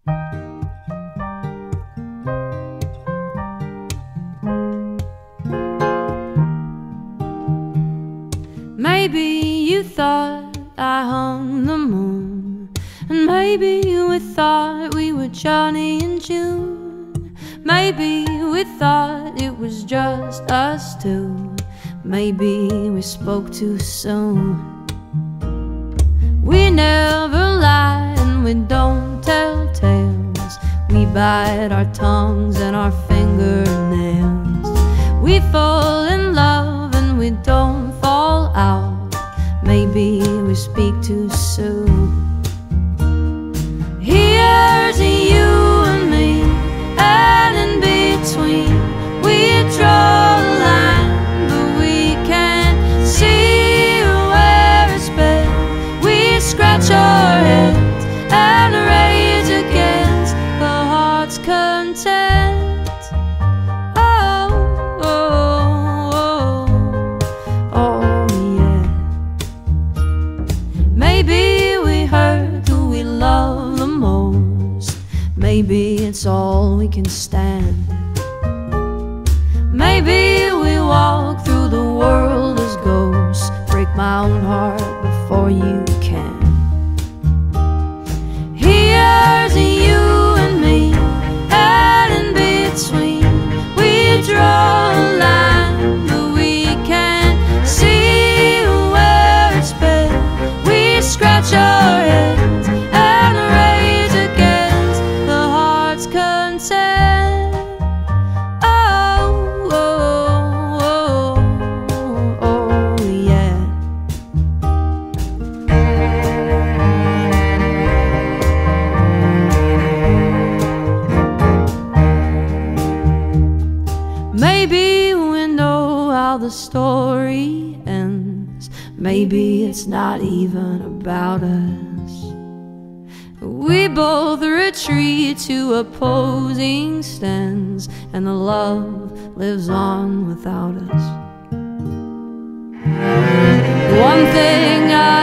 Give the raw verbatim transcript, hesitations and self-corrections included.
Maybe you thought I hung the moon, and maybe we thought we were Johnny and June. Maybe we thought it was just us two. Maybe we spoke too soon. We never lie and we don't tell tales. We bite our tongues and our fingernails. We fall in love and we don't fall out. Maybe we speak too soon. Here's you and me, and in between we draw a line, but we can't see where it's been. We scratch our heads and rage against the heart's content. Maybe it's all we can stand. Maybe we walk through the world as ghosts. Break my own heart before you can. Here's you and me, and in between we draw a line, but we can't see where it's been. We scratch our heads and rage against the heart's content. Oh, oh, oh, oh, yeah. Maybe we know how the story ends. Maybe it's not even about us. We both retreat to opposing stands, and the love lives on without us. One thing I